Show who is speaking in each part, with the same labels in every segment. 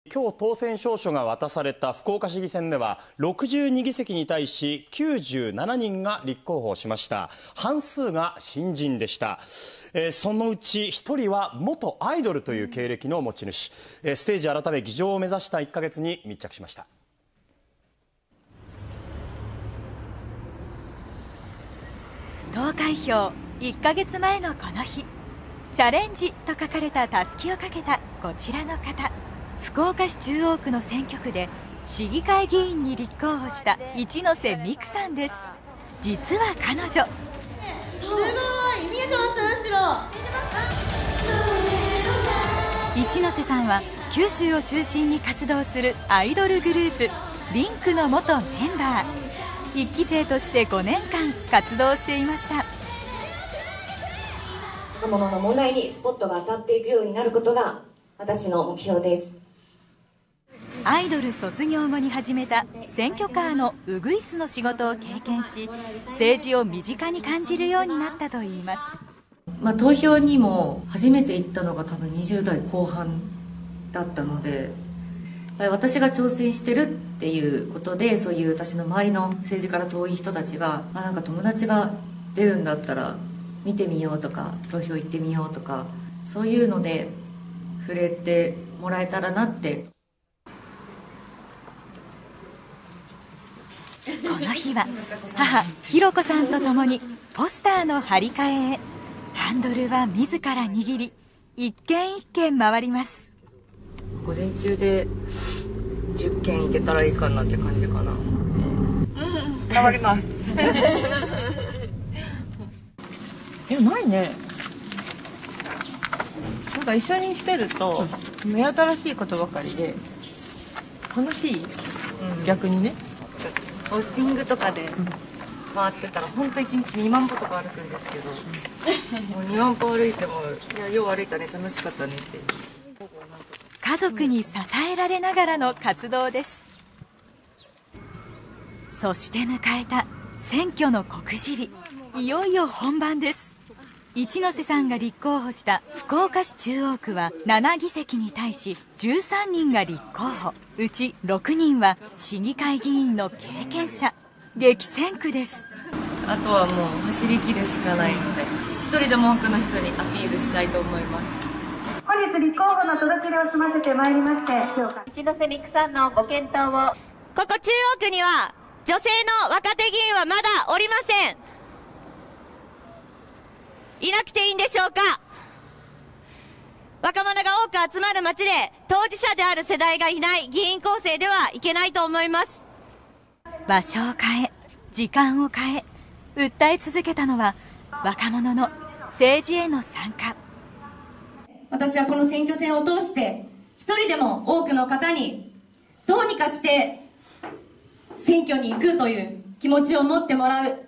Speaker 1: 今日当選証書が渡された福岡市議選では62議席に対し97人が立候補しました。半数が新人でした。そのうち1人は元アイドルという経歴の持ち主。ステージ改め議場を目指した1ヶ月に密着しました。
Speaker 2: 投開票1ヶ月前のこの日、チャレンジと書かれたたすきをかけたこちらの方、福岡市中央区の選挙区で市議会議員に立候補した一ノ瀬美空さんです。実は彼女、すごい
Speaker 3: 見えてます。後ろ
Speaker 2: 一ノ瀬さんは九州を中心に活動するアイドルグループリンクの元メンバー。1期生として5年間活動していました。
Speaker 4: 若者の問題にスポットが当たっていくようになることが私の目標です。
Speaker 2: アイドル卒業後に始めた選挙カーのウグイスの仕事を経験し、政治を身近に感じるようになったといいます。
Speaker 5: 投票にも初めて行ったのが多分20代後半だったので、私が挑戦してるっていうことで、そういう私の周りの政治から遠い人たちがなんか友達が出るんだったら見てみようとか、投票行ってみようとか、そういうので触れてもらえたらなって。
Speaker 2: この日は母ひろこさんと共にポスターの張り替えへ。ハンドルは自ら握り、一軒一軒回ります。
Speaker 5: 午前中で10件行けたらいいかなって感じかな。
Speaker 6: 頑張ります。ないね。なんか一緒にしてると目新しいことばかりで楽しい、逆にね。
Speaker 5: ポスティングとかで回ってたら本当1日2万歩とか歩くんですけど、もう2万歩歩いてもよう歩いたね、楽しかったねって。
Speaker 2: 家族に支えられながらの活動です。そして迎えた選挙の告示日。いよいよ本番です。一ノ瀬さんが立候補した福岡市中央区は7議席に対し13人が立候補。うち6人は市議会議員の経験者。激戦区です。
Speaker 5: あとはもう走り切るしかないので、一人でも多くの人にアピールしたいと思います。
Speaker 7: 本日立候補の届け出を済ませてまいりまして、
Speaker 3: 一ノ瀬美空さんのご検討を。ここ中央区には女性の若手議員はまだおりません。いなくていいんでしょうか。若者が多く集まる街で当事者である世代がいない議員構成ではいけないと思います。
Speaker 2: 場所を変え、時間を変え、訴え続けたのは若者の政治への参加。
Speaker 4: 私はこの選挙戦を通して一人でも多くの方にどうにかして選挙に行くという気持ちを持ってもらう。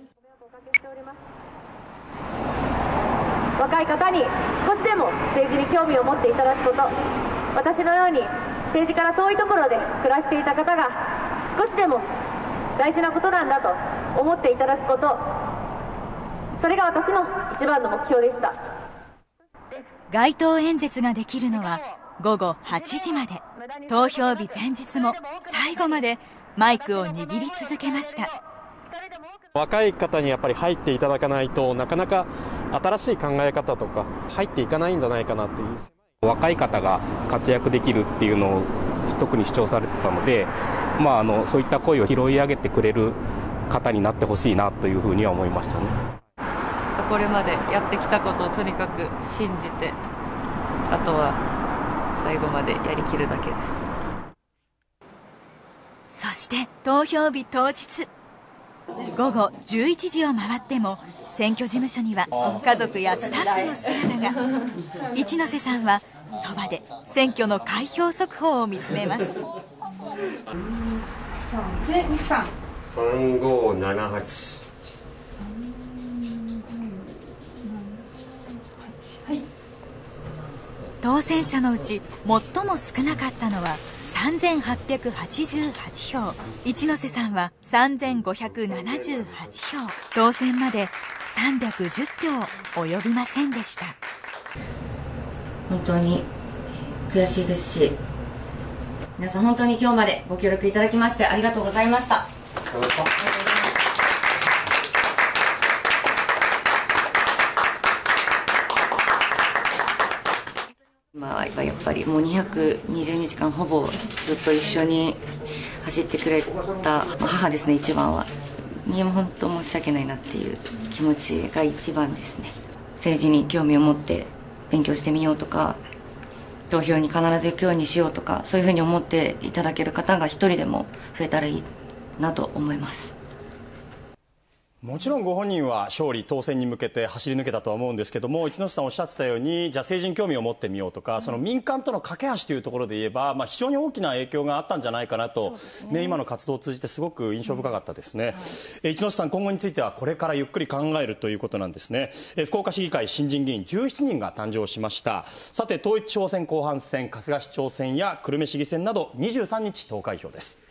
Speaker 4: 若い方に少しでも政治に興味を持っていただくこと、私のように政治から遠いところで暮らしていた方が少しでも大事なことなんだと思っていただくこと、それが私の一番の目標でした。
Speaker 2: 街頭演説ができるのは午後8時まで。投票日前日も最後までマイクを握り続けました。
Speaker 8: 若い方にやっぱり入っていただかないと、なかなか新しい考え方とか入っていかないんじゃないかなっていう。若い方が活躍できるっていうのを特に主張されてたので、そういった声を拾い上げてくれる方になってほしいなというふうには思いましたね。
Speaker 5: これまでやってきたことをとにかく信じて、あとは最後までやりきるだけです。
Speaker 2: そして投票日当日、午後11時を回っても選挙事務所には家族やスタッフの姿が。一ノ瀬さんはそばで選挙の開票速報を見つめます。
Speaker 9: 3578。
Speaker 2: 当選者のうち最も少なかったのは3888票。一ノ瀬さんは3578票。当選まで310票及びませんでした。
Speaker 5: 本当に悔しいですし、 皆さん本当に今日までご協力いただきましてありがとうございました。今はやっぱりもう220日間ほぼずっと一緒に走ってくれた母ですね、一番はに本当申し訳ないなっていう気持ちが一番ですね。政治に興味を持って勉強してみようとか、投票に必ず行くようにしようとか、そういうふうに思っていただける方が一人でも増えたらいいなと思います。
Speaker 1: もちろんご本人は勝利当選に向けて走り抜けたとは思うんですけども、一ノ瀬さんおっしゃってたように、じゃあ政治に興味を持ってみようとか、その民間との架け橋というところで言えば、非常に大きな影響があったんじゃないかなと、今の活動を通じてすごく印象深かったですね。一ノ瀬さん、今後についてはこれからゆっくり考えるということなんですね。福岡市議会新人議員17人が誕生しました。さて統一地方選後半戦、春日市長選や久留米市議選など23日投開票です。